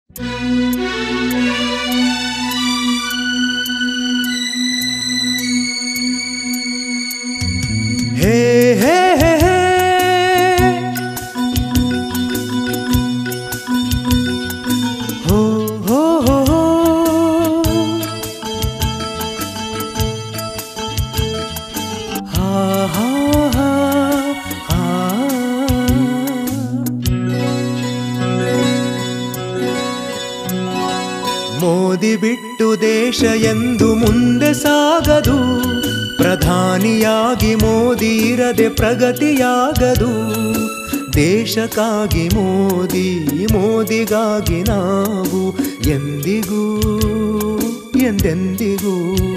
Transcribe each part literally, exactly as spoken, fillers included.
ಹೇ ಹೇ ಹೇ ಹೇ ಹೋ ಹೋ ಹೋ ಹೋ ಹಾ ಹಾ ಹಾ ಹಾ ಮೋದಿ ಬಿಟ್ಟು ದೇಶ ಎಂದು ಮುಂದೆ ಸಾಗದು, ಪ್ರಧಾನಿಯಾಗಿ ಮೋದಿ ಇರದೆ ಪ್ರಗತಿಯಾಗದು. ದೇಶಕ್ಕಾಗಿ ಮೋದಿ, ಮೋದಿಗಾಗಿ ನಾವು ಎಂದಿಗೂ ಎಂದೆಂದಿಗೂ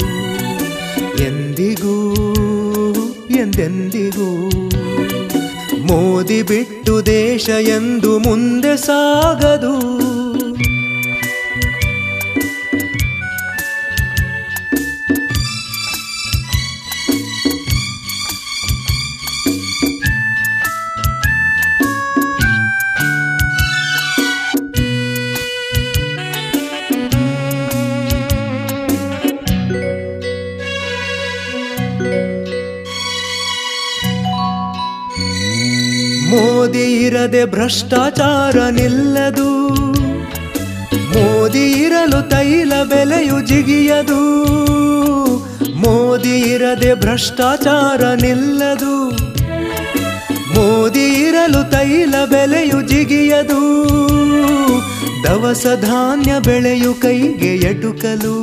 ಎಂದಿಗೂ ಎಂದೆಂದಿಗೂ ಮೋದಿ ಬಿಟ್ಟು ದೇಶ ಎಂದು ಮುಂದೆ ಸಾಗದು. ಮೋದಿ ಇರದೆ ಭ್ರಷ್ಟಾಚಾರ ನಿಲ್ಲದು, ಮೋದಿ ಇರಲು ತೈಲ ಬೆಲೆಯು ಜಿಗಿಯದು. ಮೋದಿ ಇರದೆ ಭ್ರಷ್ಟಾಚಾರ ನಿಲ್ಲದು, ಮೋದಿ ಇರಲು ತೈಲ ಬೆಲೆಯು ಜಿಗಿಯದು. ದವಸ ಧಾನ್ಯ ಬೆಳೆಯು ಕೈಗೆ ಎಟುಕಲು,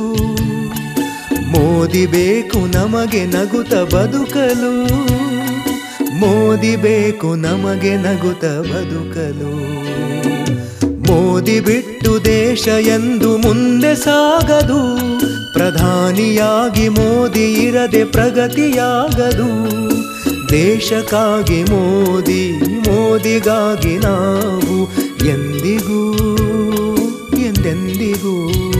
ಮೋದಿ ಬೇಕು ನಮಗೆ ನಗುತ್ತ ಬದುಕಲು. ಮೋದಿ ಬೇಕು ನಮಗೆ ನಗುತ್ತ ಬದುಕಲು. ಮೋದಿ ಬಿಟ್ಟು ದೇಶ ಎಂದು ಮುಂದೆ ಸಾಗದು, ಪ್ರಧಾನಿಯಾಗಿ ಮೋದಿ ಇರದೆ ಪ್ರಗತಿಯಾಗದು. ದೇಶಕ್ಕಾಗಿ ಮೋದಿ, ಮೋದಿಗಾಗಿ ನಾವು ಎಂದಿಗೂ ಎಂದೆಂದಿಗೂ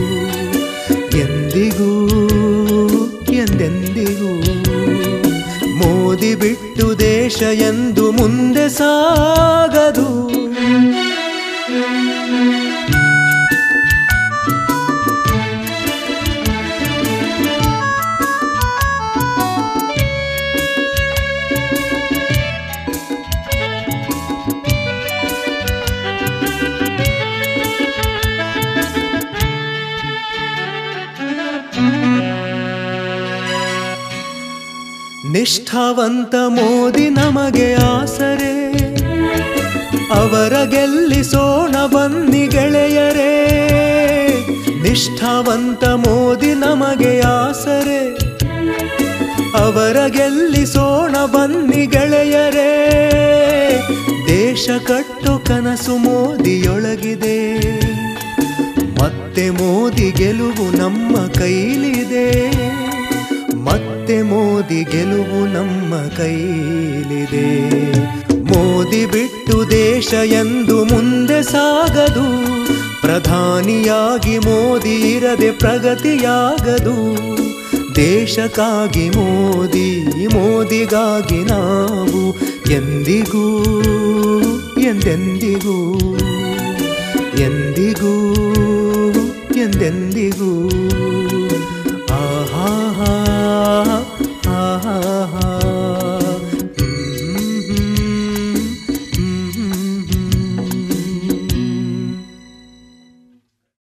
ಎಂದಿಗೂ ಎಂದೆಂದಿಗೂ ಮೋದಿ ಬಿಟ್ಟು ದೇಶ ಎಂದು ಮುಂದೆ ಸಾಗದು. ನಿಷ್ಠಾವಂತ ಮೋದಿ ನಮಗೆ ಆಸರೆ, ಅವರ ಗೆಲ್ಲಿಸೋಣ ಬನ್ನಿ ಗೆಳೆಯರೇ. ನಿಷ್ಠಾವಂತ ಮೋದಿ ನಮಗೆ ಆಸರೆ, ಅವರ ಗೆಲ್ಲಿಸೋಣ ಬನ್ನಿ ಗೆಳೆಯರೇ. ದೇಶ ಕಟ್ಟು ಕನಸು ಮೋದಿಯೊಳಗಿದೆ, ಮತ್ತೆ ಮೋದಿ ಗೆಲುವು ನಮ್ಮ ಕೈಲಿದೆ. ಮತ್ತೆ ಮೋದಿ ಗೆಲುವು ನಮ್ಮ ಕೈಲಿದೆ. ಮೋದಿ ಬಿಟ್ಟು ದೇಶ ಎಂದು ಮುಂದೆ ಸಾಗದು, ಪ್ರಧಾನಿಯಾಗಿ ಮೋದಿ ಇರದೆ ಪ್ರಗತಿಯಾಗದು. ದೇಶಕ್ಕಾಗಿ ಮೋದಿ, ಮೋದಿಗಾಗಿ ನಾವು ಎಂದಿಗೂ ಎಂದೆಂದಿಗೂ ಎಂದಿಗೂ ಎಂದೆಂದಿಗೂ ಆಹಾ